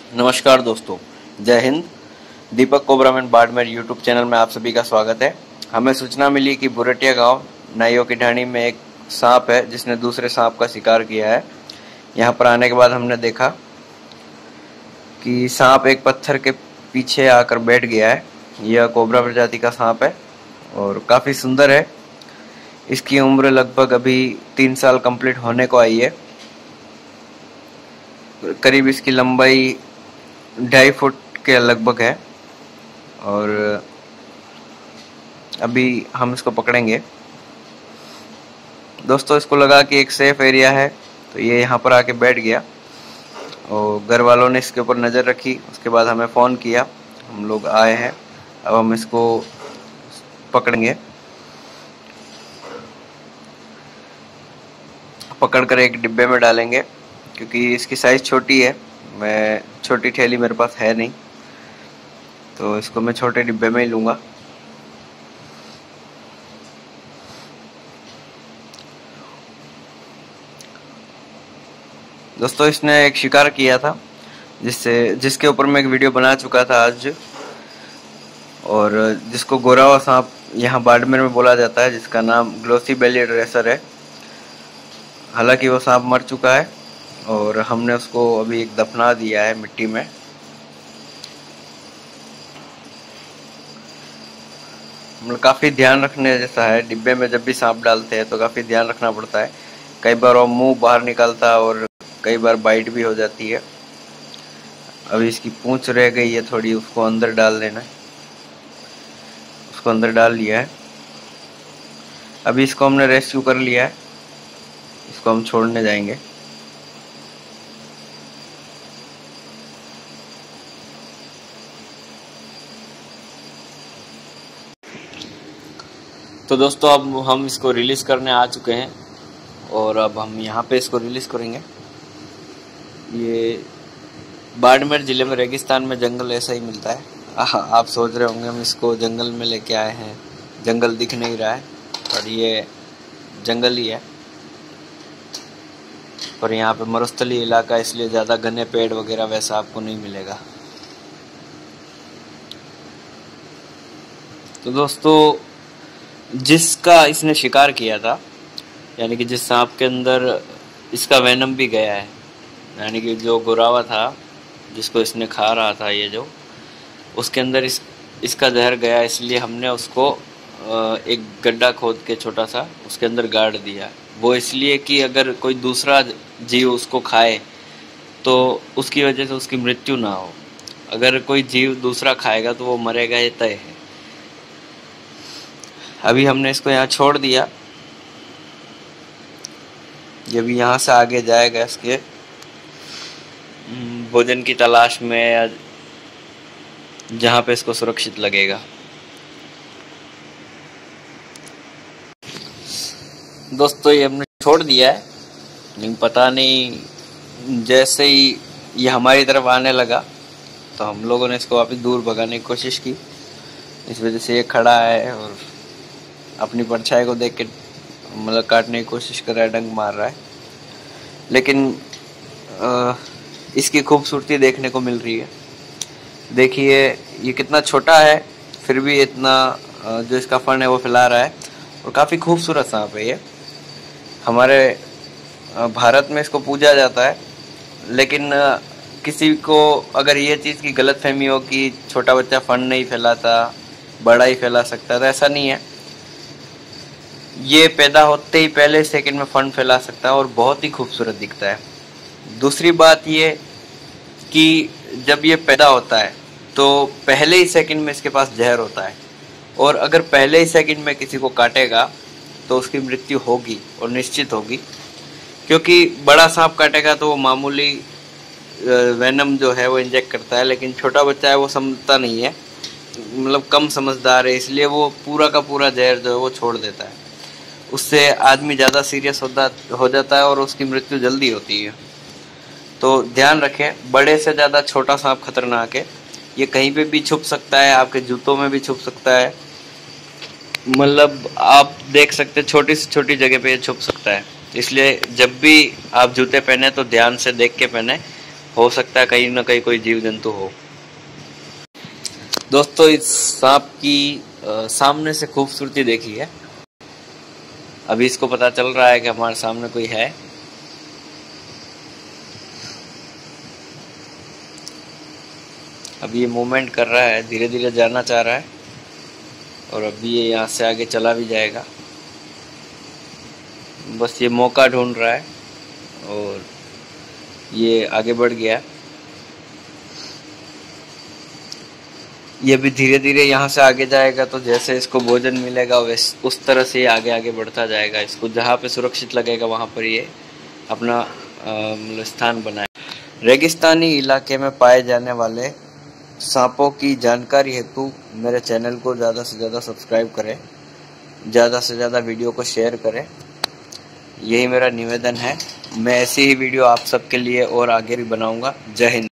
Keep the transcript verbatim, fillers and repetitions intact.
नमस्कार दोस्तों, जय हिंद। Deepak cobraman Barmer YouTube channel में आप सभी का स्वागत है। हमें सूचना मिली कि बुरटिया गांव नाइयों की ढाणी में एक सांप है जिसने दूसरे सांप का शिकार किया है। यहां पर आने के बाद हमने देखा कि सांप एक पत्थर के पीछे आकर बैठ गया है। यह कोबरा प्रजाति का सांप है और काफ़ी सुंदर है। इसकी उम्र लगभग अभी तीन साल कंप्लीट होने को आई है। करीब इसकी लंबाई ढाई फुट के लगभग है और अभी हम इसको पकड़ेंगे। दोस्तों, इसको लगा कि एक सेफ एरिया है तो ये यहाँ पर आके बैठ गया और घर वालों ने इसके ऊपर नज़र रखी। उसके बाद हमें फ़ोन किया, हम लोग आए हैं। अब हम इसको पकड़ेंगे, पकड़कर एक डिब्बे में डालेंगे क्योंकि इसकी साइज़ छोटी है। मैं छोटी थैली मेरे पास है नहीं, तो इसको मैं छोटे डिब्बे में ही लूँगा। दोस्तों, इसने एक शिकार किया था जिससे जिसके ऊपर मैं एक वीडियो बना चुका था आज, और जिसको गोरावा सांप यहाँ बाड़मेर में बोला जाता है, जिसका नाम ग्लोसी बेलीड रेसर है। हालांकि वो सांप मर चुका है और हमने उसको अभी एक दफना दिया है मिट्टी में। मतलब काफ़ी ध्यान रखने जैसा है। डिब्बे में जब भी सांप डालते हैं तो काफ़ी ध्यान रखना पड़ता है। कई बार वो मुंह बाहर निकलता है और कई बार बाइट भी हो जाती है। अभी इसकी पूंछ रह गई है थोड़ी, उसको अंदर डाल देना है। उसको अंदर डाल लिया है। अभी इसको हमने रेस्क्यू कर लिया है। इसको हम छोड़ने जाएंगे। तो दोस्तों, अब हम इसको रिलीज़ करने आ चुके हैं और अब हम यहाँ पे इसको रिलीज़ करेंगे। ये बाड़मेर ज़िले में रेगिस्तान में जंगल ऐसा ही मिलता है। आहा, आप सोच रहे होंगे हम इसको जंगल में लेके आए हैं, जंगल दिख नहीं रहा है, पर ये जंगल ही है। पर यहाँ पे मरुस्थली इलाका, इसलिए ज़्यादा घने पेड़ वगैरह वैसा आपको नहीं मिलेगा। तो दोस्तों, जिसका इसने शिकार किया था, यानी कि जिस सांप के अंदर इसका वेनम भी गया है, यानी कि जो गोरावा था जिसको इसने खा रहा था, ये जो उसके अंदर इस इसका जहर गया, इसलिए हमने उसको एक गड्ढा खोद के छोटा सा उसके अंदर गाड़ दिया। वो इसलिए कि अगर कोई दूसरा जीव उसको खाए तो उसकी वजह से उसकी मृत्यु ना हो। अगर कोई जीव दूसरा खाएगा तो वो मरेगा, ये तय है। अभी हमने इसको यहाँ छोड़ दिया। जब यहाँ से आगे जाएगा इसके भोजन की तलाश में, या जहाँ पे इसको सुरक्षित लगेगा। दोस्तों, ये हमने छोड़ दिया है, लेकिन पता नहीं जैसे ही ये हमारी तरफ आने लगा तो हम लोगों ने इसको वापस दूर भगाने की कोशिश की। इस वजह से ये खड़ा है और अपनी परछाई को देख के मतलब काटने की कोशिश कर रहा है, डंक मार रहा है। लेकिन आ, इसकी खूबसूरती देखने को मिल रही है। देखिए ये कितना छोटा है, फिर भी इतना जो इसका फन है वो फैला रहा है और काफ़ी खूबसूरत सांप है ये। हमारे भारत में इसको पूजा जाता है, लेकिन किसी को अगर ये चीज़ की गलतफहमी हो कि छोटा बच्चा फन नहीं फैलाता, बड़ा ही फैला सकता है, तो ऐसा नहीं है। ये पैदा होते ही पहले सेकंड में फन फैला सकता है और बहुत ही खूबसूरत दिखता है। दूसरी बात ये कि जब ये पैदा होता है तो पहले ही सेकंड में इसके पास जहर होता है, और अगर पहले ही सेकंड में किसी को काटेगा तो उसकी मृत्यु होगी और निश्चित होगी। क्योंकि बड़ा सांप काटेगा तो वो मामूली वेनम जो है वो इंजेक्ट करता है, लेकिन छोटा बच्चा है वो समझता नहीं है, मतलब कम समझदार है, इसलिए वो पूरा का पूरा जहर जो है वो छोड़ देता है। उससे आदमी ज़्यादा सीरियस होता हो जाता है और उसकी मृत्यु जल्दी होती है। तो ध्यान रखें, बड़े से ज़्यादा छोटा सांप खतरनाक है। ये कहीं पे भी छुप सकता है, आपके जूतों में भी छुप सकता है, मतलब आप देख सकते हैं छोटी से छोटी जगह पे ये छुप सकता है। इसलिए जब भी आप जूते पहने तो ध्यान से देख के पहने हो सकता है कहीं ना कहीं कोई जीव जंतु हो। दोस्तों इस सांप की आ, सामने से खूबसूरती देखी है। अभी इसको पता चल रहा है कि हमारे सामने कोई है। अभी ये मूवमेंट कर रहा है, धीरे धीरे जाना चाह रहा है और अभी ये यहाँ से आगे चला भी जाएगा। बस ये मौका ढूंढ रहा है और ये आगे बढ़ गया। ये भी धीरे धीरे यहाँ से आगे जाएगा, तो जैसे इसको भोजन मिलेगा वैसे उस तरह से आगे आगे बढ़ता जाएगा। इसको जहाँ पे सुरक्षित लगेगा वहाँ पर ये अपना मतलब स्थान बनाए। रेगिस्तानी इलाके में पाए जाने वाले सांपों की जानकारी हेतु मेरे चैनल को ज़्यादा से ज़्यादा सब्सक्राइब करें, ज़्यादा से ज़्यादा वीडियो को शेयर करें, यही मेरा निवेदन है। मैं ऐसी ही वीडियो आप सबके लिए और आगे भी बनाऊंगा। जय हिंद।